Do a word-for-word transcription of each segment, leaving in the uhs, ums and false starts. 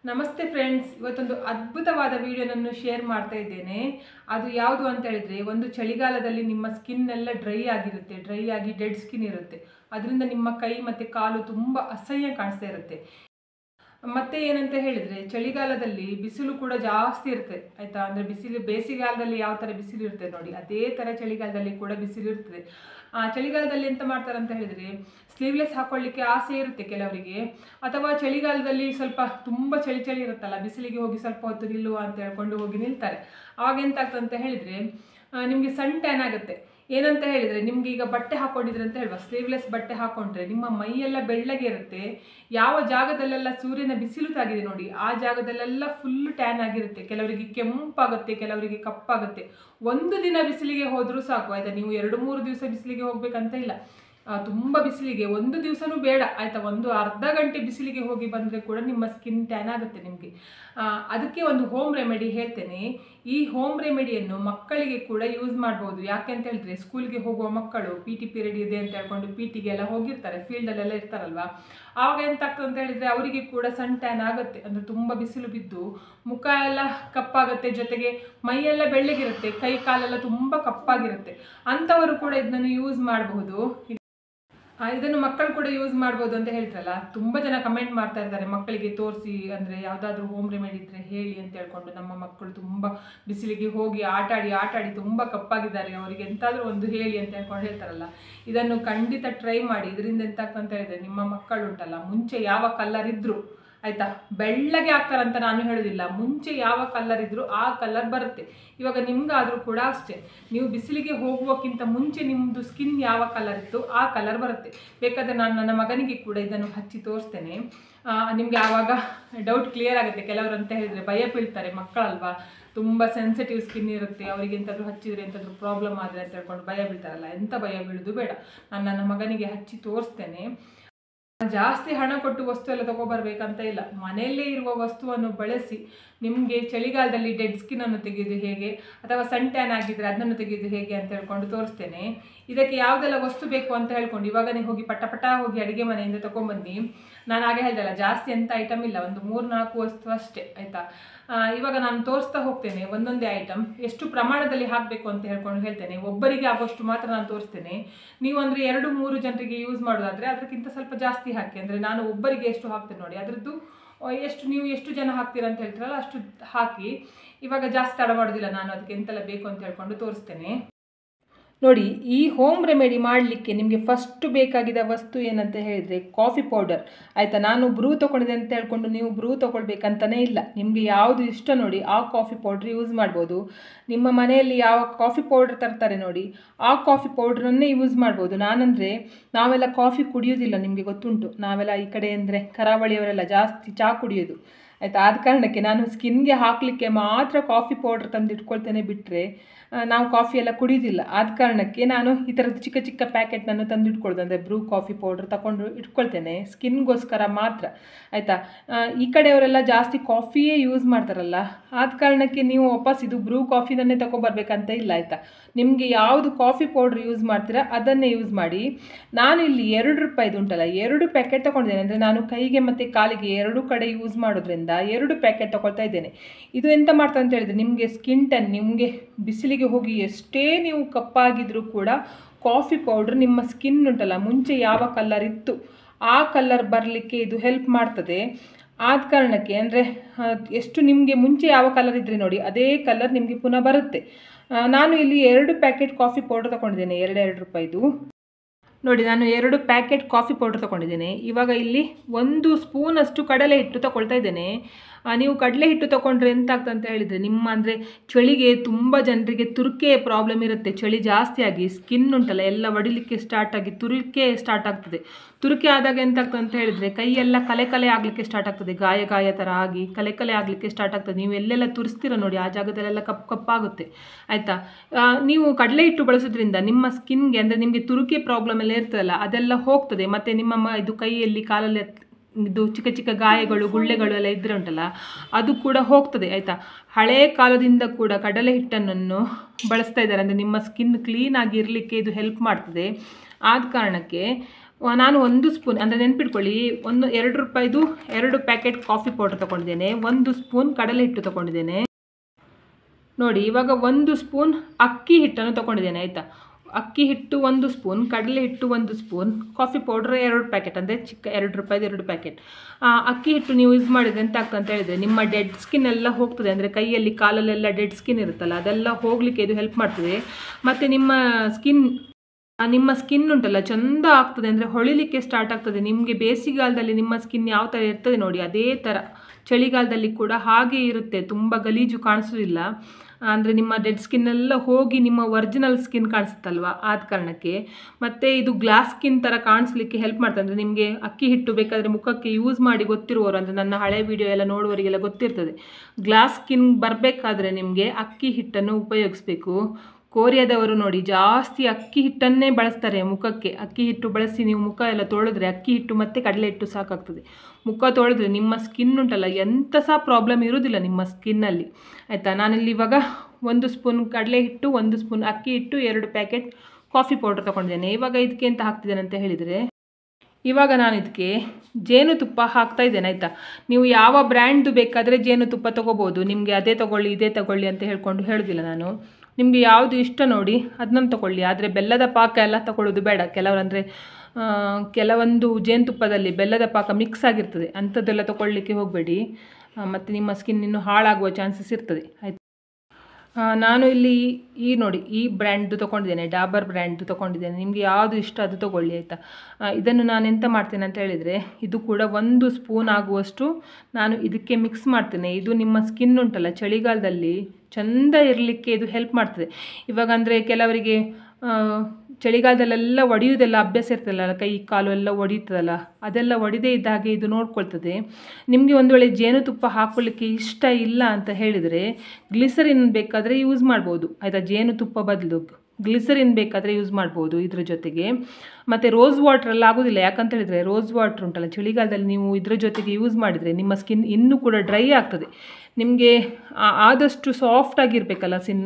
ನಮಸ್ತೆ ಫ್ರೆಂಡ್ಸ್, ಇವತ್ತೊಂದು ಅದ್ಭುತವಾದ ವಿಡಿಯೋನನ್ನು ಶೇರ್ ಮಾಡ್ತಾ ಇದ್ದೇನೆ. ಅದು ಯಾವುದು ಅಂತ ಹೇಳಿದ್ರೆ, ಒಂದು ಚಳಿಗಾಲದಲ್ಲಿ ನಿಮ್ಮ ಸ್ಕಿನ್ ಎಲ್ಲ ಡ್ರೈ ಆಗಿರುತ್ತೆ, ಡ್ರೈ ಆಗಿ ಡೆಡ್ ಸ್ಕಿನ್ ಇರುತ್ತೆ. ಅದರಿಂದ ನಿಮ್ಮ ಕೈ ಮತ್ತು ಕಾಲು ತುಂಬ ಅಸಹ್ಯ ಕಾಣಿಸ್ತಾ ಇರುತ್ತೆ. ಮತ್ತೆ ಏನಂತ ಹೇಳಿದ್ರೆ, ಚಳಿಗಾಲದಲ್ಲಿ ಬಿಸಿಲು ಕೂಡ ಜಾಸ್ತಿ ಇರುತ್ತೆ ಆಯ್ತಾ. ಅಂದ್ರೆ ಬಿಸಿಲು ಬೇಸಿಗೆಗಾಲದಲ್ಲಿ ಯಾವ ತರ ಬಿಸಿಲು ಇರುತ್ತೆ ನೋಡಿ, ಅದೇ ತರ ಚಳಿಗಾಲದಲ್ಲಿ ಕೂಡ ಬಿಸಿಲು ಇರ್ತದೆ. ಆ ಚಳಿಗಾಲದಲ್ಲಿ ಎಂತ ಮಾಡ್ತಾರೆ ಅಂತ ಹೇಳಿದ್ರೆ, ಸ್ಲೀವ್ಲೆಸ್ ಹಾಕೊಳ್ಳಿಕ್ಕೆ ಆಸೆ ಇರುತ್ತೆ ಕೆಲವರಿಗೆ, ಅಥವಾ ಚಳಿಗಾಲದಲ್ಲಿ ಸ್ವಲ್ಪ ತುಂಬಾ ಚಳಿ ಚಳಿ ಇರುತ್ತಲ್ಲ, ಬಿಸಿಲಿಗೆ ಹೋಗಿ ಸ್ವಲ್ಪ ಹೊತ್ತು ನಿಲ್ಲುವ ಅಂತ ಹೇಳ್ಕೊಂಡು ಹೋಗಿ ನಿಲ್ತಾರೆ. ಅವಾಗ ಎಂತ ಆಗ್ತದೆ ಅಂತ ಹೇಳಿದ್ರೆ, ನಿಮ್ಗೆ ಸನ್ ಟ್ಯಾನ್ ಆಗುತ್ತೆ. ಏನಂತ ಹೇಳಿದ್ರೆ, ನಿಮ್ಗೆ ಈಗ ಬಟ್ಟೆ ಹಾಕೊಂಡಿದ್ರೆ ಅಂತ ಹೇಳುವ, ಸ್ಲೀವ್ಲೆಸ್ ಬಟ್ಟೆ ಹಾಕೊಂಡ್ರೆ ನಿಮ್ಮ ಮೈಯೆಲ್ಲ ಬೆಳ್ಳಗೆ ಇರುತ್ತೆ. ಯಾವ ಜಾಗದಲ್ಲೆಲ್ಲ ಸೂರ್ಯನ ಬಿಸಿಲು ತಾಗಿದೆ ನೋಡಿ, ಆ ಜಾಗದಲ್ಲೆಲ್ಲ ಫುಲ್ ಟ್ಯಾನ್ ಆಗಿರುತ್ತೆ. ಕೆಲವರಿಗೆ ಕೆಂಪಾಗುತ್ತೆ, ಕೆಲವರಿಗೆ ಕಪ್ಪಾಗುತ್ತೆ. ಒಂದು ದಿನ ಬಿಸಿಲಿಗೆ ಹೋದ್ರೂ ಸಾಕು ಆಯ್ತಾ. ನೀವು ಎರಡು ಮೂರು ದಿವಸ ಬಿಸಿಲಿಗೆ ಹೋಗ್ಬೇಕಂತ ಇಲ್ಲ. ತುಂಬ ಬಿಸಿಲಿಗೆ ಒಂದು ದಿವಸನೂ ಬೇಡ ಆಯ್ತಾ, ಒಂದು ಅರ್ಧ ಗಂಟೆ ಬಿಸಿಲಿಗೆ ಹೋಗಿ ಬಂದರೆ ಕೂಡ ನಿಮ್ಮ ಸ್ಕಿನ್ ಟ್ಯಾನ್ ಆಗುತ್ತೆ ನಿಮಗೆ. ಅದಕ್ಕೆ ಒಂದು ಹೋಮ್ ರೆಮಿಡಿ ಹೇಳ್ತೇನೆ. ಈ ಹೋಮ್ ರೆಮಿಡಿಯನ್ನು ಮಕ್ಕಳಿಗೆ ಕೂಡ ಯೂಸ್ ಮಾಡ್ಬೋದು. ಯಾಕೆ ಅಂತ ಹೇಳಿದ್ರೆ, ಸ್ಕೂಲ್ಗೆ ಹೋಗುವ ಮಕ್ಕಳು ಪಿ ಟಿ ಪೀರಿಯಡ್ ಇದೆ ಅಂತ ಹೇಳ್ಕೊಂಡು ಪಿ ಟಿಗೆಲ್ಲ ಹೋಗಿರ್ತಾರೆ, ಫೀಲ್ಡಲ್ಲೆಲ್ಲ ಇರ್ತಾರಲ್ವಾ. ಆವಾಗ ಎಂತ ಆಗ್ತದೆ ಅಂತ ಹೇಳಿದ್ರೆ, ಅವರಿಗೆ ಕೂಡ ಸನ್ ಟ್ಯಾನ್ ಆಗುತ್ತೆ. ಅಂದರೆ ತುಂಬ ಬಿಸಿಲು ಬಿದ್ದು ಮುಖ ಎಲ್ಲ ಕಪ್ಪಾಗುತ್ತೆ, ಜೊತೆಗೆ ಮೈಯೆಲ್ಲ ಬೆಳ್ಳಗಿರುತ್ತೆ, ಕೈ ಕಾಲೆಲ್ಲ ತುಂಬ ಕಪ್ಪಾಗಿರುತ್ತೆ. ಅಂಥವರು ಕೂಡ ಇದನ್ನು ಯೂಸ್ ಮಾಡಬಹುದು. ಇದನ್ನು ಮಕ್ಕಳು ಕೂಡ ಯೂಸ್ ಮಾಡ್ಬೋದು ಅಂತ ಹೇಳ್ತಾರಲ್ಲ, ತುಂಬ ಜನ ಕಮೆಂಟ್ ಮಾಡ್ತಾ ಇರ್ತಾರೆ, ಮಕ್ಕಳಿಗೆ ತೋರಿಸಿ ಅಂದರೆ ಯಾವುದಾದ್ರೂ ಹೋಮ್ ರೆಮಿಡಿ ಇದ್ದರೆ ಹೇಳಿ ಅಂತ ಹೇಳ್ಕೊಂಡು. ನಮ್ಮ ಮಕ್ಕಳು ತುಂಬ ಬಿಸಿಲಿಗೆ ಹೋಗಿ ಆಟಾಡಿ ಆಟಾಡಿ ತುಂಬ ಕಪ್ಪಾಗಿದ್ದಾರೆ, ಅವರಿಗೆ ಎಂತಾದರೂ ಒಂದು ಹೇಳಿ ಅಂತ ಹೇಳ್ಕೊಂಡು ಹೇಳ್ತಾರಲ್ಲ. ಇದನ್ನು ಖಂಡಿತ ಟ್ರೈ ಮಾಡಿ. ಇದರಿಂದ ಎಂತ ಆಗ್ತಂತ ಹೇಳಿದ್ರೆ, ನಿಮ್ಮ ಮಕ್ಕಳು ಉಂಟಲ್ಲ, ಮುಂಚೆ ಯಾವ ಕಲರ್ ಇದ್ರು ಆಯ್ತಾ, ಬೆಳ್ಳಗೆ ಆಗ್ತಾರಂತ ನಾನು ಹೇಳೋದಿಲ್ಲ, ಮುಂಚೆ ಯಾವ ಕಲರ್ ಇದ್ರು ಆ ಕಲರ್ ಬರುತ್ತೆ. ಇವಾಗ ನಿಮ್ಗಾದ್ರೂ ಕೂಡ ಅಷ್ಟೇ, ನೀವು ಬಿಸಿಲಿಗೆ ಹೋಗುವಕ್ಕಿಂತ ಮುಂಚೆ ನಿಮ್ಮದು ಸ್ಕಿನ್ ಯಾವ ಕಲರ್ ಇತ್ತು ಆ ಕಲರ್ ಬರುತ್ತೆ. ಬೇಕಾದರೆ ನಾನು ನನ್ನ ಮಗನಿಗೆ ಕೂಡ ಇದನ್ನು ಹಚ್ಚಿ ತೋರಿಸ್ತೇನೆ, ನಿಮಗೆ ಆವಾಗ ಡೌಟ್ ಕ್ಲಿಯರ್ ಆಗುತ್ತೆ. ಕೆಲವರು ಅಂತ ಹೇಳಿದರೆ ಭಯ ಬೀಳ್ತಾರೆ, ಮಕ್ಕಳಲ್ವಾ, ತುಂಬ ಸೆನ್ಸಿಟಿವ್ ಸ್ಕಿನ್ ಇರುತ್ತೆ, ಅವರಿಗೆ ಎಂತಾದರೂ ಹಚ್ಚಿದರೆ ಎಂತಾದರೂ ಪ್ರಾಬ್ಲಮ್ ಆದರೆ ಅಂತ ಹೇಳ್ಕೊಂಡು ಭಯ ಬೀಳ್ತಾರಲ್ಲ. ಎಂಥ ಭಯ ಬೀಳೋದು ಬೇಡ, ನಾನು ನನ್ನ ಮಗನಿಗೆ ಹಚ್ಚಿ ತೋರಿಸ್ತೇನೆ. ಜಾಸ್ತಿ ಹಣ ಕೊಟ್ಟು ವಸ್ತು ಎಲ್ಲ ತಗೊಬರ್ಬೇಕಂತ ಇಲ್ಲ, ಮನೆಯಲ್ಲೇ ಇರುವ ವಸ್ತುವನ್ನು ಬಳಸಿ ನಿಮಗೆ ಚಳಿಗಾಲದಲ್ಲಿ ಡೆಡ್ ಸ್ಕಿನ್ನನ್ನು ತೆಗೆಯೋದು ಹೇಗೆ, ಅಥವಾ ಸನ್ ಟ್ಯಾನ್ ಆಗಿದ್ರೆ ಅದನ್ನು ತೆಗೆಯೋದು ಹೇಗೆ ಅಂತ ಹೇಳ್ಕೊಂಡು ತೋರಿಸ್ತೇನೆ. ಇದಕ್ಕೆ ಯಾವುದೆಲ್ಲ ವಸ್ತು ಬೇಕು ಅಂತ ಹೇಳ್ಕೊಂಡು ಇವಾಗನೇ ಹೋಗಿ ಪಟ ಪಟ ಹೋಗಿ ಅಡುಗೆ ಮನೆಯಿಂದ ತೊಗೊಂಬನ್ನಿ. ನಾನು ಹಾಗೆ ಹೇಳ್ದಲ್ಲ, ಜಾಸ್ತಿ ಎಂಥ ಐಟಮ್ ಇಲ್ಲ, ಒಂದು ಮೂರು ನಾಲ್ಕು ವಸ್ತು ಅಷ್ಟೇ ಆಯಿತಾ. ಇವಾಗ ನಾನು ತೋರಿಸ್ತಾ ಹೋಗ್ತೇನೆ ಒಂದೊಂದೇ ಐಟಮ್, ಎಷ್ಟು ಪ್ರಮಾಣದಲ್ಲಿ ಹಾಕಬೇಕು ಅಂತ ಹೇಳ್ಕೊಂಡು ಹೇಳ್ತೇನೆ. ಒಬ್ಬರಿಗೆ ಆಗೋಷ್ಟು ಮಾತ್ರ ನಾನು ತೋರಿಸ್ತೇನೆ. ನೀವು ಅಂದರೆ ಎರಡು ಮೂರು ಜನರಿಗೆ ಯೂಸ್ ಮಾಡೋದಾದರೆ ಅದಕ್ಕಿಂತ ಸ್ವಲ್ಪ ಜಾಸ್ತಿ ಹಾಕಿ. ಅಂದರೆ ನಾನು ಒಬ್ಬರಿಗೆ ಎಷ್ಟು ಹಾಕ್ತೇನೆ ನೋಡಿ, ಅದರದ್ದು ಎಷ್ಟು ನೀವು ಎಷ್ಟು ಜನ ಹಾಕ್ತೀರಾ ಅಂತ ಹೇಳ್ತೀರಲ್ಲ ಅಷ್ಟು ಹಾಕಿ. ಇವಾಗ ಜಾಸ್ತಿ ತಡ ಮಾಡೋದಿಲ್ಲ, ನಾನು ಅದಕ್ಕೆ ಎಂತೆಲ್ಲ ಬೇಕು ಅಂತ ಹೇಳ್ಕೊಂಡು ತೋರಿಸ್ತೇನೆ ನೋಡಿ. ಈ ಹೋಮ್ ರೆಮಿಡಿ ಮಾಡಲಿಕ್ಕೆ ನಿಮಗೆ ಫಸ್ಟ್ ಬೇಕಾಗಿದ್ದ ವಸ್ತು ಏನಂತ ಹೇಳಿದರೆ ಕಾಫಿ ಪೌಡರ್ ಆಯಿತಾ. ನಾನು ಬ್ರೂ ತೊಗೊಂಡಿದ್ದೆ ಅಂತ ಹೇಳ್ಕೊಂಡು ನೀವು ಬ್ರೂ ತೊಗೊಳ್ಬೇಕಂತಲೇ ಇಲ್ಲ, ನಿಮಗೆ ಯಾವುದು ಇಷ್ಟ ನೋಡಿ ಆ ಕಾಫಿ ಪೌಡ್ರ್ ಯೂಸ್ ಮಾಡ್ಬೋದು. ನಿಮ್ಮ ಮನೆಯಲ್ಲಿ ಯಾವ ಕಾಫಿ ಪೌಡ್ರ್ ತರ್ತಾರೆ ನೋಡಿ, ಆ ಕಾಫಿ ಪೌಡ್ರನ್ನೇ ಯೂಸ್ ಮಾಡ್ಬೋದು. ನಾನಂದರೆ ನಾವೆಲ್ಲ ಕಾಫಿ ಕುಡಿಯೋದಿಲ್ಲ, ನಿಮಗೆ ಗೊತ್ತುಂಟು, ನಾವೆಲ್ಲ ಈ ಕಡೆ ಅಂದರೆ ಕರಾವಳಿಯವರೆಲ್ಲ ಜಾಸ್ತಿ ಚಹಾ ಕುಡಿಯೋದು ಆಯಿತಾ. ಆದ ಕಾರಣಕ್ಕೆ ನಾನು ಸ್ಕಿನ್ಗೆ ಹಾಕಲಿಕ್ಕೆ ಮಾತ್ರ ಕಾಫಿ ಪೌಡ್ರ್ ತಂದು ಇಟ್ಕೊಳ್ತೇನೆ, ಬಿಟ್ಟರೆ ನಾವು ಕಾಫಿ ಎಲ್ಲ ಕುಡಿಯೋದಿಲ್ಲ. ಆದ ಕಾರಣಕ್ಕೆ ನಾನು ಈ ಥರದ್ದು ಚಿಕ್ಕ ಚಿಕ್ಕ ಪ್ಯಾಕೆಟ್ನನ್ನು ತಂದು ಇಟ್ಕೊಳ್ದು, ಅಂದರೆ ಬ್ರೂ ಕಾಫಿ ಪೌಡ್ರ್ ತಗೊಂಡು ಇಟ್ಕೊಳ್ತೇನೆ ಸ್ಕಿನ್ಗೋಸ್ಕರ ಮಾತ್ರ ಆಯಿತಾ. ಈ ಕಡೆಯವರೆಲ್ಲ ಜಾಸ್ತಿ ಕಾಫಿಯೇ ಯೂಸ್ ಮಾಡ್ತಾರಲ್ಲ, ಆದ ಕಾರಣಕ್ಕೆ ನೀವು ವಾಪಸ್ ಇದು ಬ್ರೂ ಕಾಫಿನನ್ನೇ ತೊಗೊಬರ್ಬೇಕಂತ ಇಲ್ಲ ಆಯಿತಾ. ನಿಮಗೆ ಯಾವುದು ಕಾಫಿ ಪೌಡ್ರ್ ಯೂಸ್ ಮಾಡ್ತೀರಾ ಅದನ್ನೇ ಯೂಸ್ ಮಾಡಿ. ನಾನು ಇಲ್ಲಿ ಎರಡು ರೂಪಾಯಿದು ಉಂಟಲ್ಲ, ಎರಡು ಪ್ಯಾಕೆಟ್ ತೊಗೊಂಡಿದ್ದೇನೆ. ಅಂದರೆ ನಾನು ಕೈಗೆ ಮತ್ತು ಕಾಲಿಗೆ ಎರಡು ಕಡೆ ಯೂಸ್ ಮಾಡೋದ್ರಿಂದ ಎರಡು ಪ್ಯಾಕೆಟ್ ತೊಗೊಳ್ತಾ ಇದ್ದೇನೆ. ಇದು ಎಂತ ಮಾಡ್ತಾ ಅಂತ ಹೇಳಿದರೆ, ನಿಮಗೆ ಸ್ಕಿನ್ ಟನ್, ನಿಮಗೆ ಬಿಸಿಲಿಗೆ ಹೋಗಿ ಎಷ್ಟೇ ನೀವು ಕಪ್ಪಾಗಿದ್ರೂ ಕೂಡ ಕಾಫಿ ಪೌಡ್ರ್ ನಿಮ್ಮ ಸ್ಕಿನ್ ಉಂಟಲ್ಲ, ಮುಂಚೆ ಯಾವ ಕಲರ್ ಇತ್ತು ಆ ಕಲರ್ ಬರಲಿಕ್ಕೆ ಇದು ಹೆಲ್ಪ್ ಮಾಡ್ತದೆ. ಆದ ಕಾರಣಕ್ಕೆ ಅಂದರೆ ಎಷ್ಟು ನಿಮಗೆ ಮುಂಚೆ ಯಾವ ಕಲರ್ ಇದ್ದರೆ ನೋಡಿ ಅದೇ ಕಲರ್ ನಿಮಗೆ ಪುನಃ ಬರುತ್ತೆ. ನಾನು ಇಲ್ಲಿ ಎರಡು ಪ್ಯಾಕೆಟ್ ಕಾಫಿ ಪೌಡ್ರ್ ತೊಗೊಂಡಿದ್ದೇನೆ, ಎರಡು ಎರಡು ರೂಪಾಯಿದು ನೋಡಿ. ನಾನು ಎರಡು ಪ್ಯಾಕೆಟ್ ಕಾಫಿ ಪೌಡ್ರ್ ತೊಗೊಂಡಿದ್ದೇನೆ. ಇವಾಗ ಇಲ್ಲಿ ಒಂದು ಸ್ಪೂನಷ್ಟು ಕಡಲೆ ಹಿಟ್ಟು ತೊಗೊಳ್ತಾ ಇದ್ದೇನೆ. ನೀವು ಕಡಲೆ ಹಿಟ್ಟು ತೊಗೊಂಡ್ರೆ ಎಂತ ಆಗ್ತದೆ ಅಂತ ಹೇಳಿದರೆ, ನಿಮ್ಮ ಅಂದರೆ ಚಳಿಗೆ ತುಂಬ ಜನರಿಗೆ ತುರಿಕೆ ಪ್ರಾಬ್ಲಮ್ ಇರುತ್ತೆ. ಚಳಿ ಜಾಸ್ತಿ ಆಗಿ ಸ್ಕಿನ್ ಉಂಟಲ್ಲ ಎಲ್ಲ ಒಡಿಲಿಕ್ಕೆ ಸ್ಟಾರ್ಟ್ ಆಗಿ ತುರಿಕೆ ಸ್ಟಾರ್ಟ್ ಆಗ್ತದೆ. ತುರಿಕೆ ಆದಾಗ ಎಂತ ಆಗ್ತದೆ ಅಂತ ಹೇಳಿದರೆ, ಕೈಯೆಲ್ಲ ಕಲೆ ಕಲೆ ಆಗಲಿಕ್ಕೆ ಸ್ಟಾರ್ಟ್ ಆಗ್ತದೆ, ಗಾಯ ಗಾಯ ಥರ ಆಗಿ ಕಲೆ ಕಲೆ ಆಗಲಿಕ್ಕೆ ಸ್ಟಾರ್ಟ್ ಆಗ್ತದೆ. ನೀವು ಎಲ್ಲೆಲ್ಲ ತುರಿಸ್ತೀರ ನೋಡಿ ಆ ಜಾಗದಲ್ಲೆಲ್ಲ ಕಪ್ಪು ಕಪ್ಪಾಗುತ್ತೆ ಆಯಿತಾ. ನೀವು ಕಡಲೆ ಹಿಟ್ಟು ಬಳಸೋದ್ರಿಂದ ನಿಮ್ಮ ಸ್ಕಿನ್ಗೆ ಅಂದರೆ ನಿಮಗೆ ತುರಿಕೆ ಪ್ರಾಬ್ಲಮ್ ಎಲ್ಲ ಇರ್ತದಲ್ಲ ಅದೆಲ್ಲ ಹೋಗ್ತದೆ. ಮತ್ತು ನಿಮ್ಮ ಇದು ಕೈಯಲ್ಲಿ ಕಾಲಲ್ಲಿ ಇದು ಚಿಕ್ಕ ಚಿಕ್ಕ ಗಾಯಗಳು ಗುಳ್ಳೆಗಳು ಎಲ್ಲ ಇದ್ರೆ ಉಂಟಲ್ಲ ಅದು ಕೂಡ ಹೋಗ್ತದೆ ಆಯಿತಾ. ಹಳೆಯ ಕಾಲದಿಂದ ಕೂಡ ಕಡಲೆ ಹಿಟ್ಟನ್ನು ಬಳಸ್ತಾ ಇದ್ದಾರೆ, ಅಂದರೆ ನಿಮ್ಮ ಸ್ಕಿನ್ ಕ್ಲೀನಾಗಿ ಇರಲಿಕ್ಕೆ ಇದು ಹೆಲ್ಪ್ ಮಾಡ್ತದೆ. ಆದ ಕಾರಣಕ್ಕೆ ನಾನು ಒಂದು ಸ್ಪೂನ್ ಅಂದರೆ ನೆನ್ಪಿಟ್ಕೊಳ್ಳಿ, ಒಂದು ಎರಡು ರೂಪಾಯಿದು ಎರಡು ಪ್ಯಾಕೆಟ್ ಕಾಫಿ ಪೌಡರ್ ತೊಗೊಂಡಿದ್ದೇನೆ, ಒಂದು ಸ್ಪೂನ್ ಕಡಲೆ ಹಿಟ್ಟು ತೊಗೊಂಡಿದ್ದೇನೆ ನೋಡಿ. ಇವಾಗ ಒಂದು ಸ್ಪೂನ್ ಅಕ್ಕಿ ಹಿಟ್ಟನ್ನು ತೊಗೊಂಡಿದ್ದೇನೆ ಆಯಿತಾ. ಅಕ್ಕಿ ಹಿಟ್ಟು ಒಂದು ಸ್ಪೂನ್, ಕಡಲೆ ಹಿಟ್ಟು ಒಂದು ಸ್ಪೂನ್, ಕಾಫಿ ಪೌಡ್ರ್ ಎರಡು ಪ್ಯಾಕೆಟ್ ಅಂದರೆ ಚಿಕ್ಕ ಎರಡು ರೂಪಾಯಿದು ಎರಡು ಪ್ಯಾಕೆಟ್. ಅಕ್ಕಿ ಹಿಟ್ಟು ನೀವು ಯೂಸ್ ಮಾಡಿದರೆ ಎಂತ ಆಗ್ತದೆ ಅಂತ ಹೇಳಿದರೆ ನಿಮ್ಮ ಡೆಡ್ ಸ್ಕಿನ್ ಎಲ್ಲ ಹೋಗ್ತದೆ. ಅಂದರೆ ಕೈಯಲ್ಲಿ ಕಾಲಲ್ಲೆಲ್ಲ ಡೆಡ್ ಸ್ಕಿನ್ ಇರುತ್ತಲ್ಲ ಅದೆಲ್ಲ ಹೋಗಲಿಕ್ಕೆ ಇದು ಹೆಲ್ಪ್ ಮಾಡ್ತದೆ. ಮತ್ತು ನಿಮ್ಮ ಸ್ಕಿನ್ ನಿಮ್ಮ ಸ್ಕಿನ್ ಉಂಟಲ್ಲ ಚೆಂದ ಆಗ್ತದೆ, ಅಂದರೆ ಹೊಳಿಲಿಕ್ಕೆ ಸ್ಟಾರ್ಟ್ ಆಗ್ತದೆ. ನಿಮಗೆ ಬೇಸಿಗೆಗಾಲದಲ್ಲಿ ನಿಮ್ಮ ಸ್ಕಿನ್ ಯಾವ ಥರ ಇರ್ತದೆ ನೋಡಿ ಅದೇ ಥರ ಚಳಿಗಾಲದಲ್ಲಿ ಕೂಡ ಹಾಗೆ ಇರುತ್ತೆ, ತುಂಬ ಗಲೀಜು ಕಾಣಿಸೋದಿಲ್ಲ. ಅಂದರೆ ನಿಮ್ಮ ಡೆಡ್ ಸ್ಕಿನ್ನೆಲ್ಲ ಹೋಗಿ ನಿಮ್ಮ ಒರಿಜಿನಲ್ ಸ್ಕಿನ್ ಕಾಣಿಸುತ್ತಲ್ವ, ಆದ ಕಾರಣಕ್ಕೆ. ಮತ್ತು ಇದು ಗ್ಲಾಸ್ ಸ್ಕಿನ್ ಥರ ಕಾಣಿಸ್ಲಿಕ್ಕೆ ಹೆಲ್ಪ್ ಮಾಡ್ತದೆ. ಅಂದರೆ ನಿಮಗೆ ಅಕ್ಕಿ ಹಿಟ್ಟು ಬೇಕಾದರೆ ಮುಖಕ್ಕೆ ಯೂಸ್ ಮಾಡಿ ಗೊತ್ತಿರುವವರು, ಅಂದರೆ ನನ್ನ ಹಳೆ ವಿಡಿಯೋ ಎಲ್ಲ ನೋಡುವವರಿಗೆಲ್ಲ ಗೊತ್ತಿರ್ತದೆ. ಗ್ಲಾಸ್ ಸ್ಕಿನ್ ಬರಬೇಕಾದ್ರೆ ನಿಮಗೆ ಅಕ್ಕಿ ಹಿಟ್ಟನ್ನು ಉಪಯೋಗಿಸ್ಬೇಕು. ಕೋರಿಯಾದವರು ನೋಡಿ ಜಾಸ್ತಿ ಅಕ್ಕಿ ಹಿಟ್ಟನ್ನೇ ಬಳಸ್ತಾರೆ ಮುಖಕ್ಕೆ. ಅಕ್ಕಿ ಹಿಟ್ಟು ಬಳಸಿ ನೀವು ಮುಖ ಎಲ್ಲ ತೊಳೆದ್ರೆ ಅಕ್ಕಿ ಹಿಟ್ಟು ಮತ್ತು ಕಡಲೆ ಹಿಟ್ಟು ಸಾಕಾಗ್ತದೆ. ಮುಖ ತೊಳೆದ್ರೆ ನಿಮ್ಮ ಸ್ಕಿನ್ ಉಂಟಲ್ಲ ಎಂಥ ಸಹ ಪ್ರಾಬ್ಲಮ್ ಇರೋದಿಲ್ಲ ನಿಮ್ಮ ಸ್ಕಿನ್ನಲ್ಲಿ ಆಯಿತಾ. ನಾನಿಲ್ಲಿ ಇವಾಗ ಒಂದು ಸ್ಪೂನ್ ಕಡಲೆ ಹಿಟ್ಟು, ಒಂದು ಸ್ಪೂನ್ ಅಕ್ಕಿ ಹಿಟ್ಟು, ಎರಡು ಪ್ಯಾಕೆಟ್ ಕಾಫಿ ಪೌಡರ್ ತೊಗೊಂಡಿದ್ದೇನೆ. ಇವಾಗ ಇದಕ್ಕೆ ಎಂತ ಹಾಕ್ತಿದ್ದೇನೆ ಅಂತ ಹೇಳಿದರೆ, ಇವಾಗ ನಾನು ಇದಕ್ಕೆ ಜೇನುತುಪ್ಪ ಹಾಕ್ತಾ ಇದ್ದೇನೆ ಆಯಿತಾ. ನೀವು ಯಾವ ಬ್ರ್ಯಾಂಡ್ದು ಬೇಕಾದರೆ ಜೇನುತುಪ್ಪ ತೊಗೋಬೋದು, ನಿಮಗೆ ಅದೇ ತೊಗೊಳ್ಳಿ ಇದೇ ತೊಗೊಳ್ಳಿ ಅಂತ ಹೇಳ್ಕೊಂಡು ಹೇಳೋದಿಲ್ಲ ನಾನು. ನಿಮಗೆ ಯಾವುದು ಇಷ್ಟ ನೋಡಿ ಅದನ್ನು ತೊಗೊಳ್ಳಿ. ಆದರೆ ಬೆಲ್ಲದ ಪಾಕ ಎಲ್ಲ ತೊಗೊಳ್ಳೋದು ಬೇಡ. ಕೆಲವರಂದರೆ ಕೆಲವೊಂದು ಜೇನುತುಪ್ಪದಲ್ಲಿ ಬೆಲ್ಲದ ಪಾಕ ಮಿಕ್ಸ್ ಆಗಿರ್ತದೆ, ಅಂಥದ್ದೆಲ್ಲ ತೊಗೊಳ್ಳಿಕ್ಕೆ ಹೋಗಬೇಡಿ. ಮತ್ತು ನಿಮ್ಮ ಸ್ಕಿನ್ ಇನ್ನೂ ಹಾಳಾಗುವ ಚಾನ್ಸಸ್ ಇರ್ತದೆ ಆಯಿತು. ನಾನು ಇಲ್ಲಿ ಈ ನೋಡಿ ಈ ಬ್ರ್ಯಾಂಡ್ದು ತೊಗೊಂಡಿದ್ದೇನೆ, ಡಾಬರ್ ಬ್ರ್ಯಾಂಡ್ದು ತೊಗೊಂಡಿದ್ದೇನೆ. ನಿಮಗೆ ಯಾವುದು ಇಷ್ಟ ಅದು ತೊಗೊಳ್ಳಿ ಆಯಿತಾ. ಇದನ್ನು ನಾನು ಎಂತ ಮಾಡ್ತೇನೆ ಅಂತ ಹೇಳಿದರೆ, ಇದು ಕೂಡ ಒಂದು ಸ್ಪೂನ್ ಆಗುವಷ್ಟು ನಾನು ಇದಕ್ಕೆ ಮಿಕ್ಸ್ ಮಾಡ್ತೇನೆ. ಇದು ನಿಮ್ಮ ಸ್ಕಿನ್ ಉಂಟಲ್ಲ ಚಳಿಗಾಲದಲ್ಲಿ ಚೆಂದ ಇರಲಿಕ್ಕೆ ಇದು ಹೆಲ್ಪ್ ಮಾಡ್ತದೆ. ಇವಾಗ ಅಂದರೆ ಕೆಲವರಿಗೆ ಚಳಿಗಾಲದಲ್ಲೆಲ್ಲ ಒಡೆಯೋದೆಲ್ಲ ಅಭ್ಯಾಸ ಇರ್ತದಲ್ಲ, ಕೈ ಕಾಲು ಎಲ್ಲ ಒಡೆಯುತ್ತದಲ್ಲ, ಅದೆಲ್ಲ ಒಡೆದೇ ಇದ್ದ ಹಾಗೆ ಇದು ನೋಡ್ಕೊಳ್ತದೆ. ನಿಮಗೆ ಒಂದು ವೇಳೆ ಜೇನುತುಪ್ಪ ಹಾಕ್ಕೊಳ್ಳಿಕ್ಕೆ ಇಷ್ಟ ಇಲ್ಲ ಅಂತ ಹೇಳಿದರೆ ಗ್ಲಿಸರಿನ್ ಬೇಕಾದರೆ ಯೂಸ್ ಮಾಡ್ಬೋದು ಆಯಿತಾ. ಜೇನುತುಪ್ಪ ಬದಲು ಗ್ಲಿಸರಿನ್ ಬೇಕಾದರೆ ಯೂಸ್ ಮಾಡ್ಬೋದು ಇದ್ರ ಜೊತೆಗೆ. ಮತ್ತು ರೋಸ್ ವಾಟ್ರೆಲ್ಲ ಆಗೋದಿಲ್ಲ, ಯಾಕಂತ ಹೇಳಿದರೆ ರೋಸ್ ವಾಟ್ರ್ ಉಂಟಲ್ಲ ಚಳಿಗಾಲದಲ್ಲಿ ನೀವು ಇದ್ರ ಜೊತೆಗೆ ಯೂಸ್ ಮಾಡಿದರೆ ನಿಮ್ಮ ಸ್ಕಿನ್ ಇನ್ನೂ ಕೂಡ ಡ್ರೈ ಆಗ್ತದೆ. ನಿಮಗೆ ಆದಷ್ಟು ಸಾಫ್ಟ್ ಆಗಿರಬೇಕಲ್ಲ ಸ್ಕಿನ್,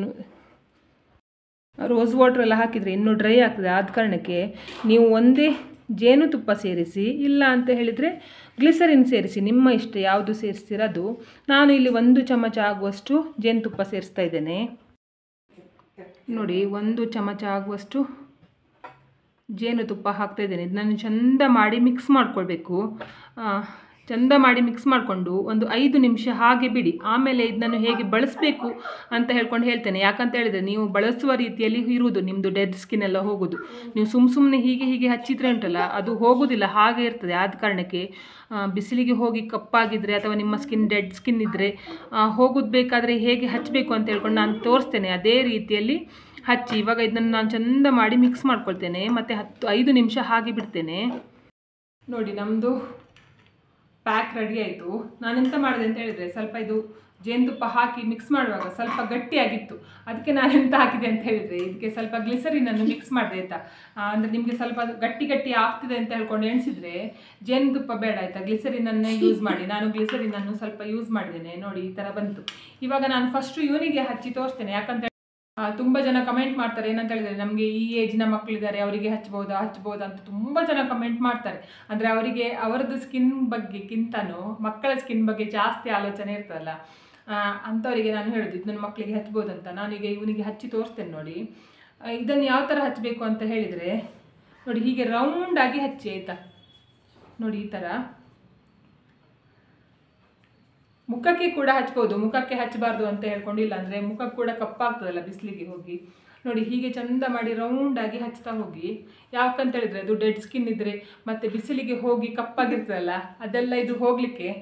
ರೋಸ್ ವಾಟ್ರ್ ಎಲ್ಲ ಹಾಕಿದರೆ ಇನ್ನೂ ಡ್ರೈ ಆಗ್ತದೆ. ಆದ ಕಾರಣಕ್ಕೆ ನೀವು ಒಂದೇ ಜೇನುತುಪ್ಪ ಸೇರಿಸಿ, ಇಲ್ಲ ಅಂತ ಹೇಳಿದರೆ ಗ್ಲಿಸರಿನ್ ಸೇರಿಸಿ, ನಿಮ್ಮ ಇಷ್ಟ ಯಾವುದು ಸೇರಿಸ್ತೀರದು. ನಾನು ಇಲ್ಲಿ ಒಂದು ಚಮಚ ಆಗುವಷ್ಟು ಜೇನುತುಪ್ಪ ಸೇರಿಸ್ತಾ ಇದ್ದೇನೆ ನೋಡಿ. ಒಂದು ಚಮಚ ಆಗುವಷ್ಟು ಜೇನುತುಪ್ಪ ಹಾಕ್ತಾಯಿದ್ದೇನೆ. ಇದನ್ನು ಚೆಂದ ಮಾಡಿ ಮಿಕ್ಸ್ ಮಾಡ್ಕೊಳ್ಬೇಕು. ಚೆಂದ ಮಾಡಿ ಮಿಕ್ಸ್ ಮಾಡಿಕೊಂಡು ಒಂದು ಐದು ನಿಮಿಷ ಹಾಗೆ ಬಿಡಿ. ಆಮೇಲೆ ಇದನ್ನು ಹೇಗೆ ಬಳಸಬೇಕು ಅಂತ ಹೇಳ್ಕೊಂಡು ಹೇಳ್ತೇನೆ. ಯಾಕಂತ ಹೇಳಿದರೆ ನೀವು ಬಳಸುವ ರೀತಿಯಲ್ಲಿ ಇರುವುದು ನಿಮ್ಮದು ಡೆಡ್ ಸ್ಕಿನ್ ಎಲ್ಲ ಹೋಗೋದು. ನೀವು ಸುಮ್ಮ ಸುಮ್ಮನೆ ಹೀಗೆ ಹೀಗೆ ಹಚ್ಚಿದ್ರೆ ಉಂಟಲ್ಲ ಅದು ಹೋಗೋದಿಲ್ಲ, ಹಾಗೆ ಇರ್ತದೆ. ಆದ ಕಾರಣಕ್ಕೆ ಬಿಸಿಲಿಗೆ ಹೋಗಿ ಕಪ್ಪಾಗಿದ್ದರೆ ಅಥವಾ ನಿಮ್ಮ ಸ್ಕಿನ್ ಡೆಡ್ ಸ್ಕಿನ್ ಇದ್ದರೆ ಹೋಗೋದು ಬೇಕಾದರೆ ಹೇಗೆ ಹಚ್ಚಬೇಕು ಅಂತ ಹೇಳ್ಕೊಂಡು ನಾನು ತೋರಿಸ್ತೇನೆ, ಅದೇ ರೀತಿಯಲ್ಲಿ ಹಚ್ಚಿ. ಇವಾಗ ಇದನ್ನು ನಾನು ಚೆಂದ ಮಾಡಿ ಮಿಕ್ಸ್ ಮಾಡ್ಕೊಳ್ತೇನೆ ಮತ್ತು ಹತ್ತು ಐದು ನಿಮಿಷ ಹಾಗೆ ಬಿಡ್ತೇನೆ ನೋಡಿ. ನಮ್ಮದು ಪ್ಯಾಕ್ ರೆಡಿ ಆಯಿತು. ನಾನೆಂತ ಮಾಡಿದೆ ಅಂತ ಹೇಳಿದರೆ, ಸ್ವಲ್ಪ ಇದು ಜೇನುತುಪ್ಪ ಹಾಕಿ ಮಿಕ್ಸ್ ಮಾಡುವಾಗ ಸ್ವಲ್ಪ ಗಟ್ಟಿಯಾಗಿತ್ತು. ಅದಕ್ಕೆ ನಾನು ಎಂತ ಹಾಕಿದೆ ಅಂತ ಹೇಳಿದರೆ, ಇದಕ್ಕೆ ಸ್ವಲ್ಪ ಗ್ಲಿಸರಿನನ್ನು ಮಿಕ್ಸ್ ಮಾಡಿದೆ ಆಯಿತಾ. ಅಂದರೆ ನಿಮಗೆ ಸ್ವಲ್ಪ ಗಟ್ಟಿ ಗಟ್ಟಿ ಆಗ್ತಿದೆ ಅಂತ ಹೇಳ್ಕೊಂಡು ಎಣಿಸಿದರೆ ಜೇನುತುಪ್ಪ ಬೇಡ ಆಯಿತಾ, ಗ್ಲಿಸರಿನನ್ನೇ ಯೂಸ್ ಮಾಡಿ. ನಾನು ಗ್ಲಿಸರಿನನ್ನು ಸ್ವಲ್ಪ ಯೂಸ್ ಮಾಡಿದ್ದೇನೆ ನೋಡಿ, ಈ ಥರ ಬಂತು. ಇವಾಗ ನಾನು ಫಸ್ಟು ಇವನಿಗೆ ಹಚ್ಚಿ ತೋರಿಸ್ತೇನೆ. ಯಾಕಂತ ತುಂಬ ಜನ ಕಮೆಂಟ್ ಮಾಡ್ತಾರೆ, ಏನಂತ ಹೇಳಿದರೆ ನಮಗೆ ಈ ಏಜ್ನ ಮಕ್ಕಳಿದ್ದಾರೆ ಅವರಿಗೆ ಹಚ್ಬೋದಾ ಹಚ್ಬೋದಾ ಅಂತ ತುಂಬ ಜನ ಕಮೆಂಟ್ ಮಾಡ್ತಾರೆ. ಅಂದರೆ ಅವರಿಗೆ ಅವರದ್ದು ಸ್ಕಿನ್ ಬಗ್ಗೆಕ್ಕಿಂತನೂ ಮಕ್ಕಳ ಸ್ಕಿನ್ ಬಗ್ಗೆ ಜಾಸ್ತಿ ಆಲೋಚನೆ ಇರ್ತದಲ್ಲ, ಅಂಥವರಿಗೆ ನಾನು ಹೇಳೋದು ಇದನ್ನು ಮಕ್ಕಳಿಗೆ ಹಚ್ಬೋದಂತ. ನಾನೀಗ ಇವನಿಗೆ ಹಚ್ಚಿ ತೋರಿಸ್ತೇನೆ ನೋಡಿ. ಇದನ್ನು ಯಾವ ಥರ ಹಚ್ಚಬೇಕು ಅಂತ ಹೇಳಿದರೆ ನೋಡಿ, ಹೀಗೆ ರೌಂಡಾಗಿ ಹಚ್ಚಿ ಆಯಿತಾ ನೋಡಿ. ಈ ಥರ ಮುಖಕ್ಕೆ ಕೂಡ ಹಚ್ಬೋದು, ಮುಖಕ್ಕೆ ಹಚ್ಚಬಾರ್ದು ಅಂತ ಹೇಳ್ಕೊಂಡಿಲ್ಲ, ಅಂದರೆ ಮುಖಕ್ಕೆ ಕೂಡ ಕಪ್ಪಾಗ್ತದಲ್ಲ ಬಿಸಿಲಿಗೆ ಹೋಗಿ ನೋಡಿ. ಹೀಗೆ ಚೆಂದ ಮಾಡಿ ರೌಂಡಾಗಿ ಹಚ್ತಾ ಹೋಗಿ. ಯಾಕಂತ ಹೇಳಿದರೆ ಅದು ಡೆಡ್ ಸ್ಕಿನ್ ಇದ್ದರೆ ಮತ್ತು ಬಿಸಿಲಿಗೆ ಹೋಗಿ ಕಪ್ಪಾಗಿರ್ತದಲ್ಲ ಅದೆಲ್ಲ ಇದು ಹೋಗಲಿಕ್ಕೆ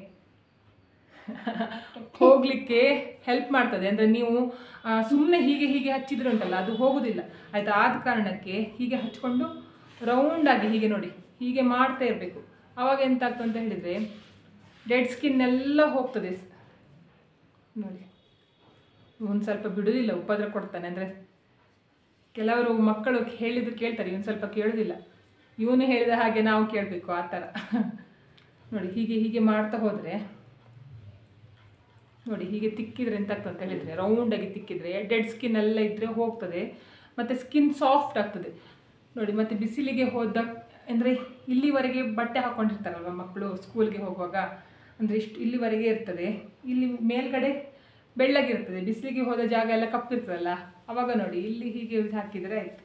ಹೋಗಲಿಕ್ಕೆ ಹೆಲ್ಪ್ ಮಾಡ್ತದೆ. ಅಂದರೆ ನೀವು ಸುಮ್ಮನೆ ಹೀಗೆ ಹೀಗೆ ಹಚ್ಚಿದ್ರೆ ಉಂಟಲ್ಲ ಅದು ಹೋಗೋದಿಲ್ಲ ಆಯಿತಾ. ಆದ ಕಾರಣಕ್ಕೆ ಹೀಗೆ ಹಚ್ಕೊಂಡು ರೌಂಡಾಗಿ ಹೀಗೆ ನೋಡಿ ಹೀಗೆ ಮಾಡ್ತಾ ಇರಬೇಕು. ಆವಾಗ ಎಂತ ಆಗ್ತದೆ ಅಂತ ಹೇಳಿದರೆ ಡೆಡ್ ಸ್ಕಿನ್ ಎಲ್ಲ ಹೋಗ್ತದೆ ನೋಡಿ. ಒಂದು ಸ್ವಲ್ಪ ಬಿಡೋದಿಲ್ಲ, ಉಪದ್ರ ಕೊಡ್ತಾನೆ. ಅಂದರೆ ಕೆಲವರು ಮಕ್ಕಳು ಹೇಳಿದ್ದು ಕೇಳ್ತಾರೆ, ಇವನು ಸ್ವಲ್ಪ ಕೇಳೋದಿಲ್ಲ. ಇವನು ಹೇಳಿದ ಹಾಗೆ ನಾವು ಕೇಳಬೇಕು ಆ ಥರ ನೋಡಿ. ಹೀಗೆ ಹೀಗೆ ಮಾಡ್ತಾ ಹೋದರೆ ನೋಡಿ, ಹೀಗೆ ತಿಕ್ಕಿದ್ರೆ ಎಂತ ಆಗ್ತದೆ ಅಂತ ಹೇಳಿದರೆ ರೌಂಡಾಗಿ ತಿಕ್ಕಿದರೆ ಡೆಡ್ ಸ್ಕಿನ್ ಎಲ್ಲ ಇದ್ದರೆ ಹೋಗ್ತದೆ ಮತ್ತು ಸ್ಕಿನ್ ಸಾಫ್ಟ್ ಆಗ್ತದೆ ನೋಡಿ. ಮತ್ತು ಬಿಸಿಲಿಗೆ ಹೋದ ಅಂದರೆ ಇಲ್ಲಿವರೆಗೆ ಬಟ್ಟೆ ಹಾಕ್ಕೊಂಡಿರ್ತಾರಲ್ವ ಮಕ್ಕಳು ಸ್ಕೂಲ್ಗೆ ಹೋಗುವಾಗ, ಅಂದರೆ ಇಷ್ಟು ಇಲ್ಲಿವರೆಗೆ ಇರ್ತದೆ. ಇಲ್ಲಿ ಮೇಲ್ಗಡೆ ಬೆಳ್ಳಗಿರ್ತದೆ, ಬಿಸಿಲಿಗೆ ಹೋದ ಜಾಗ ಎಲ್ಲ ಕಪ್ಪಿರ್ತದಲ್ಲ, ಅವಾಗ ನೋಡಿ ಇಲ್ಲಿ ಹೀಗೆ ಹಾಕಿದರೆ ಆಯಿತು.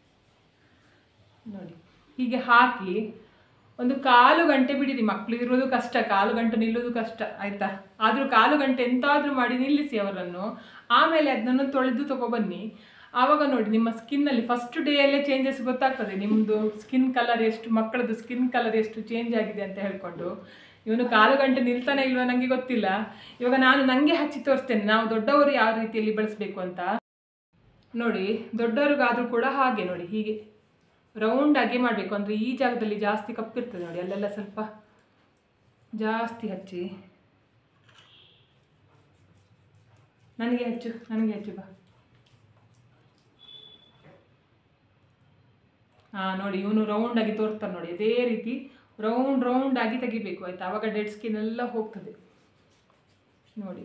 ನೋಡಿ ಹೀಗೆ ಹಾಕಿ ಒಂದು ಕಾಲು ಗಂಟೆ ಬಿಡಿರಿ. ಮಕ್ಕಳು ಇರೋದು ಕಷ್ಟ, ಕಾಲು ಗಂಟೆ ನಿಲ್ಲೋದು ಕಷ್ಟ ಆಯಿತಾ. ಆದರೂ ಕಾಲು ಗಂಟೆ ಎಂತಾದರೂ ಮಾಡಿ ನಿಲ್ಲಿಸಿ ಅವರನ್ನು. ಆಮೇಲೆ ಅದನ್ನು ತೊಳೆದು ತಗೊಬನ್ನಿ. ಆವಾಗ ನೋಡಿ ನಿಮ್ಮ ಸ್ಕಿನ್ನಲ್ಲಿ ಫಸ್ಟ್ ಡೇಯಲ್ಲೇ ಚೇಂಜಸ್ ಗೊತ್ತಾಗ್ತದೆ. ನಿಮ್ಮದು ಸ್ಕಿನ್ ಕಲರ್ ಎಷ್ಟು, ಮಕ್ಕಳದ್ದು ಸ್ಕಿನ್ ಕಲರ್ ಎಷ್ಟು ಚೇಂಜ್ ಆಗಿದೆ ಅಂತ ಹೇಳ್ಕೊಂಡು. ಇವನು ಕಾಲು ಗಂಟೆ ನಿಲ್ತಾನೆ ಇಲ್ವ ನನಗೆ ಗೊತ್ತಿಲ್ಲ. ಇವಾಗ ನಾನು ನನಗೆ ಹಚ್ಚಿ ತೋರಿಸ್ತೇನೆ ನಾವು ದೊಡ್ಡವರು ಯಾವ ರೀತಿಯಲ್ಲಿ ಬಳಸಬೇಕು ಅಂತ. ನೋಡಿ ದೊಡ್ಡವ್ರಿಗಾದರೂ ಕೂಡ ಹಾಗೆ ನೋಡಿ ಹೀಗೆ ರೌಂಡಾಗಿ ಮಾಡಬೇಕು. ಅಂದರೆ ಈ ಜಾಗದಲ್ಲಿ ಜಾಸ್ತಿ ಕಪ್ಪಿರ್ತದೆ ನೋಡಿ, ಅಲ್ಲೆಲ್ಲ ಸ್ವಲ್ಪ ಜಾಸ್ತಿ ಹಚ್ಚಿ. ನನಗೆ ಹಚ್ಚು ನನಗೆ ಹಚ್ಚು ಬಾ. ಹಾಂ ನೋಡಿ ಇವನು ರೌಂಡಾಗಿ ತೋರಿಸ್ತಾನೆ ನೋಡಿ, ಅದೇ ರೀತಿ ರೌಂಡ್ ರೌಂಡಾಗಿ ತೆಗಿಬೇಕು ಆಯಿತಾ. ಆವಾಗ ಡೆಡ್ ಸ್ಕಿನ್ ಎಲ್ಲ ಹೋಗ್ತದೆ ನೋಡಿ.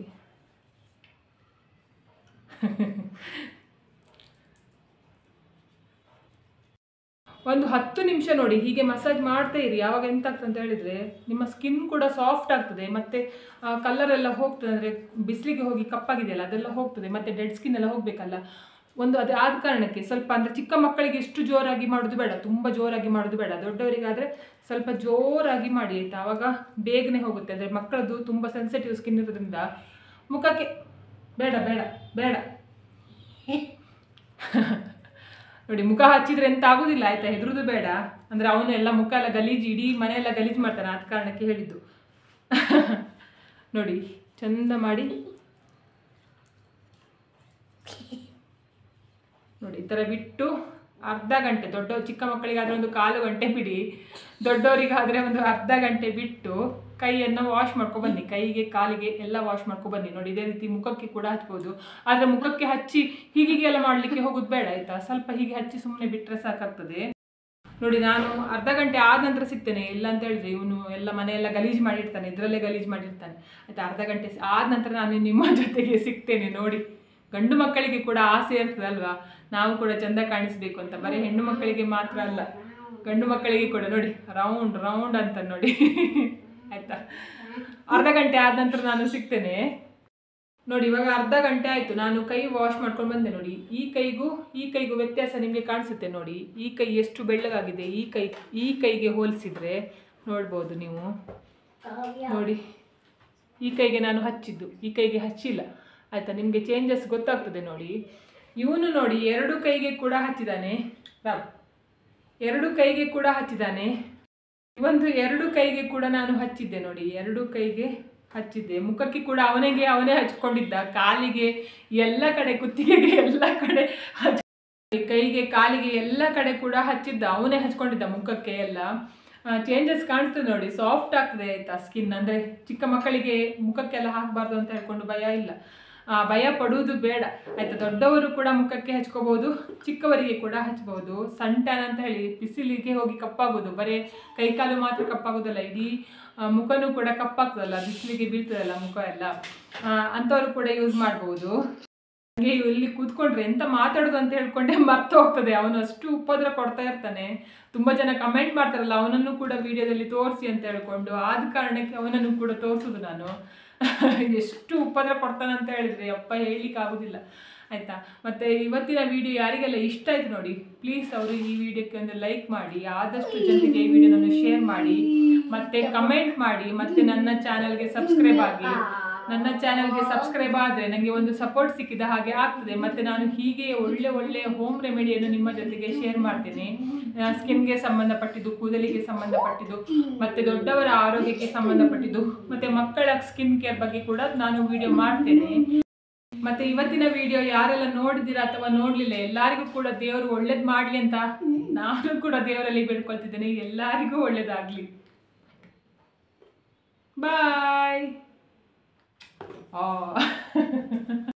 ಒಂದು ಹತ್ತು ನಿಮಿಷ ನೋಡಿ ಹೀಗೆ ಮಸಾಜ್ ಮಾಡ್ತಾ ಇರಿ. ಯಾವಾಗ ಎಂತ ಆಗ್ತದೆ ಅಂತ ಹೇಳಿದರೆ ನಿಮ್ಮ ಸ್ಕಿನ್ ಕೂಡ ಸಾಫ್ಟ್ ಆಗ್ತದೆ, ಮತ್ತು ಕಲರೆಲ್ಲ ಹೋಗ್ತದೆ. ಅಂದರೆ ಬಿಸಿಲಿಗೆ ಹೋಗಿ ಕಪ್ಪಾಗಿದೆಯಲ್ಲ ಅದೆಲ್ಲ ಹೋಗ್ತದೆ, ಮತ್ತು ಡೆಡ್ ಸ್ಕಿನ್ ಎಲ್ಲ ಹೋಗಬೇಕಲ್ಲ ಒಂದು. ಅದು ಆದ ಕಾರಣಕ್ಕೆ ಸ್ವಲ್ಪ ಅಂದರೆ ಚಿಕ್ಕ ಮಕ್ಕಳಿಗೆ ಎಷ್ಟು ಜೋರಾಗಿ ಮಾಡೋದು ಬೇಡ, ತುಂಬ ಜೋರಾಗಿ ಮಾಡೋದು ಬೇಡ. ದೊಡ್ಡವರಿಗಾದರೆ ಸ್ವಲ್ಪ ಜೋರಾಗಿ ಮಾಡಿ ಆಯಿತಾ, ಆವಾಗ ಬೇಗನೆ ಹೋಗುತ್ತೆ. ಅಂದರೆ ಮಕ್ಕಳದ್ದು ತುಂಬ ಸೆನ್ಸಿಟಿವ್ ಸ್ಕಿನ್ ಇರೋದ್ರಿಂದ ಮುಖಕ್ಕೆ ಬೇಡ ಬೇಡ ಬೇಡ ನೋಡಿ ಮುಖ ಹಚ್ಚಿದ್ರೆ ಎಂತ ಆಗೋದಿಲ್ಲ ಆಯಿತಾ, ಹೆದರುದು ಬೇಡ. ಅಂದರೆ ಅವನು ಎಲ್ಲ ಮುಖ ಎಲ್ಲ ಗಲೀಜು, ಇಡೀ ಮನೆಯೆಲ್ಲ ಗಲೀಜು ಮಾಡ್ತಾನೆ, ಆದ ಕಾರಣಕ್ಕೆ ಹೇಳಿದ್ದು. ನೋಡಿ ಚಂದ ಮಾಡಿ ನೋಡಿ ಈ ಥರ ಬಿಟ್ಟು ಅರ್ಧ ಗಂಟೆ, ದೊಡ್ಡ ಚಿಕ್ಕ ಮಕ್ಕಳಿಗಾದರೆ ಒಂದು ಕಾಲು ಗಂಟೆ ಬಿಡಿ, ದೊಡ್ಡವರಿಗಾದರೆ ಒಂದು ಅರ್ಧ ಗಂಟೆ ಬಿಟ್ಟು ಕೈಯನ್ನು ವಾಶ್ ಮಾಡ್ಕೊಬನ್ನಿ. ಕೈಗೆ ಕಾಲಿಗೆ ಎಲ್ಲ ವಾಶ್ ಮಾಡ್ಕೊಬನ್ನಿ. ನೋಡಿ ಇದೇ ರೀತಿ ಮುಖಕ್ಕೆ ಕೂಡ ಹಚ್ಬೋದು. ಆದರೆ ಮುಖಕ್ಕೆ ಹಚ್ಚಿ ಹೀಗೆಲ್ಲ ಮಾಡಲಿಕ್ಕೆ ಹೋಗೋದು ಬೇಡ ಆಯಿತಾ. ಸ್ವಲ್ಪ ಹೀಗೆ ಹಚ್ಚಿ ಸುಮ್ಮನೆ ಬಿಟ್ಟರೆ ಸಾಕಾಗ್ತದೆ. ನೋಡಿ ನಾನು ಅರ್ಧ ಗಂಟೆ ಆದ ನಂತರ ಸಿಗ್ತೇನೆ. ಇಲ್ಲ ಅಂತ ಹೇಳಿದ್ರೆ ಇವನು ಎಲ್ಲ ಮನೆಯೆಲ್ಲ ಗಲೀಜು ಮಾಡಿರ್ತಾನೆ, ಇದರಲ್ಲೇ ಗಲೀಜು ಮಾಡಿರ್ತಾನೆ ಆಯಿತಾ. ಅರ್ಧ ಗಂಟೆ ಆದ ನಂತರ ನಾನು ನಿಮ್ಮ ಜೊತೆಗೆ ಸಿಗ್ತೇನೆ. ನೋಡಿ ಗಂಡು ಮಕ್ಕಳಿಗೆ ಕೂಡ ಆಸೆ ಇರ್ತದಲ್ವಾ, ನಾವು ಕೂಡ ಚೆಂದ ಕಾಣಿಸ್ಬೇಕು ಅಂತ. ಬರೀ ಹೆಣ್ಣು ಮಕ್ಕಳಿಗೆ ಮಾತ್ರ ಅಲ್ಲ, ಗಂಡು ಮಕ್ಕಳಿಗೆ ಕೂಡ ನೋಡಿ ರೌಂಡ್ ರೌಂಡ್ ಅಂತ ನೋಡಿ ಆಯಿತಾ. ಅರ್ಧ ಗಂಟೆ ಆದ ನಂತರ ನಾನು ಸಿಗ್ತೇನೆ. ನೋಡಿ ಇವಾಗ ಅರ್ಧ ಗಂಟೆ ಆಯಿತು, ನಾನು ಕೈ ವಾಶ್ ಮಾಡ್ಕೊಂಡು ಬಂದೆ. ನೋಡಿ ಈ ಕೈಗೂ ಈ ಕೈಗೂ ವ್ಯತ್ಯಾಸ ನಿಮಗೆ ಕಾಣಿಸುತ್ತೆ. ನೋಡಿ ಈ ಕೈ ಎಷ್ಟು ಬೆಳ್ಳಗಾಗಿದೆ, ಈ ಕೈ ಈ ಕೈಗೆ ಹೋಲಿಸಿದರೆ ನೋಡ್ಬೋದು ನೀವು. ನೋಡಿ ಈ ಕೈಗೆ ನಾನು ಹಚ್ಚಿದ್ದು, ಈ ಕೈಗೆ ಹಚ್ಚಿಲ್ಲ ಆಯಿತಾ. ನಿಮಗೆ ಚೇಂಜಸ್ ಗೊತ್ತಾಗ್ತದೆ ನೋಡಿ. ಇವನು ನೋಡಿ ಎರಡು ಕೈಗೆ ಕೂಡ ಹಚ್ಚಿದ್ದಾನೆ, ಎರಡು ಕೈಗೆ ಕೂಡ ಹಚ್ಚಿದ್ದಾನೆ. ಒಂದು ಎರಡು ಕೈಗೆ ಕೂಡ ನಾನು ಹಚ್ಚಿದ್ದೆ ನೋಡಿ, ಎರಡು ಕೈಗೆ ಹಚ್ಚಿದ್ದೆ. ಮುಖಕ್ಕೆ ಕೂಡ ಅವನಿಗೆ ಅವನೇ ಹಚ್ಕೊಂಡಿದ್ದ, ಕಾಲಿಗೆ ಎಲ್ಲ ಕಡೆ, ಕುತ್ತಿಗೆಗೆ ಎಲ್ಲ ಕಡೆ ಹಚ್ಚ, ಕೈಗೆ ಕಾಲಿಗೆ ಎಲ್ಲ ಕಡೆ ಕೂಡ ಹಚ್ಚಿದ್ದ, ಅವನೇ ಹಚ್ಕೊಂಡಿದ್ದ ಮುಖಕ್ಕೆ ಎಲ್ಲ. ಚೇಂಜಸ್ ಕಾಣಿಸ್ತದೆ ನೋಡಿ, ಸಾಫ್ಟ್ ಆಗ್ತದೆ ಆಯಿತಾ ಸ್ಕಿನ್. ಅಂದರೆ ಚಿಕ್ಕ ಮಕ್ಕಳಿಗೆ ಮುಖಕ್ಕೆಲ್ಲ ಹಾಕಬಾರ್ದು ಅಂತ ಹೇಳ್ಕೊಂಡು ಭಯ ಇಲ್ಲ, ಭಯ ಪಡುವುದು ಬೇಡ ಆಯಿತಾ. ದೊಡ್ಡವರು ಕೂಡ ಮುಖಕ್ಕೆ ಹಚ್ಕೋಬೋದು, ಚಿಕ್ಕವರಿಗೆ ಕೂಡ ಹಚ್ಬೋದು. ಸನ್ ಟ್ಯಾನ್ ಅಂತ ಹೇಳಿ ಬಿಸಿಲಿಗೆ ಹೋಗಿ ಕಪ್ಪಾಗೋದು, ಬರೀ ಕೈಕಾಲು ಮಾತ್ರ ಕಪ್ಪಾಗೋದಲ್ಲ, ಇಡೀ ಮುಖನೂ ಕೂಡ ಕಪ್ಪಾಗ್ತದಲ್ಲ, ಬಿಸಿಲಿಗೆ ಬೀಳ್ತದಲ್ಲ ಮುಖ ಎಲ್ಲ, ಅಂಥವರು ಕೂಡ ಯೂಸ್ ಮಾಡ್ಬೋದು. ಹಾಗೆ ಇಲ್ಲಿ ಕೂತ್ಕೊಂಡ್ರೆ ಎಂತ ಮಾತಾಡೋದು ಅಂತ ಹೇಳ್ಕೊಂಡೆ ಮರ್ತು ಹೋಗ್ತದೆ. ಅವನು ಅಷ್ಟು ಉಪದ್ರ ಕೊಡ್ತಾ ಇರ್ತಾನೆ. ತುಂಬ ಜನ ಕಮೆಂಟ್ ಮಾಡ್ತಾರಲ್ಲ ಅವನನ್ನು ಕೂಡ ವಿಡಿಯೋದಲ್ಲಿ ತೋರಿಸಿ ಅಂತ ಹೇಳ್ಕೊಂಡು, ಆದ ಕಾರಣಕ್ಕೆ ಅವನನ್ನು ಕೂಡ ತೋರಿಸೋದು ನಾನು. ಎಷ್ಟು ಉಪದ್ರ ಕೊಡ್ತಾನೆ ಅಂತ ಹೇಳಿದರೆ ಅಪ್ಪ ಹೇಳಲಿಕ್ಕೆ ಆಗೋದಿಲ್ಲ ಆಯಿತಾ. ಮತ್ತು ಇವತ್ತಿನ ವಿಡಿಯೋ ಯಾರಿಗೆಲ್ಲ ಇಷ್ಟ ಆಯಿತು ನೋಡಿ, ಪ್ಲೀಸ್ ಅವರು ಈ ವಿಡಿಯೋಕ್ಕೆ ಒಂದು ಲೈಕ್ ಮಾಡಿ, ಆದಷ್ಟು ಜನರಿಗೆ ಈ ವಿಡಿಯೋನನ್ನು ಶೇರ್ ಮಾಡಿ, ಮತ್ತು ಕಮೆಂಟ್ ಮಾಡಿ, ಮತ್ತು ನನ್ನ ಚಾನಲ್ಗೆ ಸಬ್ಸ್ಕ್ರೈಬ್ ಆಗಿ. ನನ್ನ ಚಾನಲ್ಗೆ ಸಬ್ಸ್ಕ್ರೈಬ್ ಆದರೆ ನನಗೆ ಒಂದು ಸಪೋರ್ಟ್ ಸಿಕ್ಕಿದ ಹಾಗೆ ಆಗ್ತದೆ. ಮತ್ತು ನಾನು ಹೀಗೆ ಒಳ್ಳೆ ಒಳ್ಳೆ ಹೋಮ್ ರೆಮಿಡಿಯನ್ನು ನಿಮ್ಮ ಜೊತೆಗೆ ಶೇರ್ ಮಾಡ್ತೇನೆ. ಸ್ಕಿನ್ಗೆ ಸಂಬಂಧಪಟ್ಟಿದ್ದು, ಕೂದಲಿಗೆ ಸಂಬಂಧಪಟ್ಟಿದ್ದು, ಮತ್ತು ದೊಡ್ಡವರ ಆರೋಗ್ಯಕ್ಕೆ ಸಂಬಂಧಪಟ್ಟಿದ್ದು, ಮತ್ತು ಮಕ್ಕಳ ಸ್ಕಿನ್ ಕೇರ್ ಬಗ್ಗೆ ಕೂಡ ನಾನು ವಿಡಿಯೋ ಮಾಡ್ತೇನೆ. ಮತ್ತು ಇವತ್ತಿನ ವಿಡಿಯೋ ಯಾರೆಲ್ಲ ನೋಡಿದ್ದೀರಾ ಅಥವಾ ನೋಡಲಿಲ್ಲ, ಎಲ್ಲರಿಗೂ ಕೂಡ ದೇವರು ಒಳ್ಳೇದು ಮಾಡಲಿ ಅಂತ ನಾನು ಕೂಡ ದೇವರಲ್ಲಿ ಬೇಡ್ಕೊಳ್ತಿದ್ದೇನೆ. ಎಲ್ಲರಿಗೂ ಒಳ್ಳೇದಾಗಲಿ. ಬಾಯ್.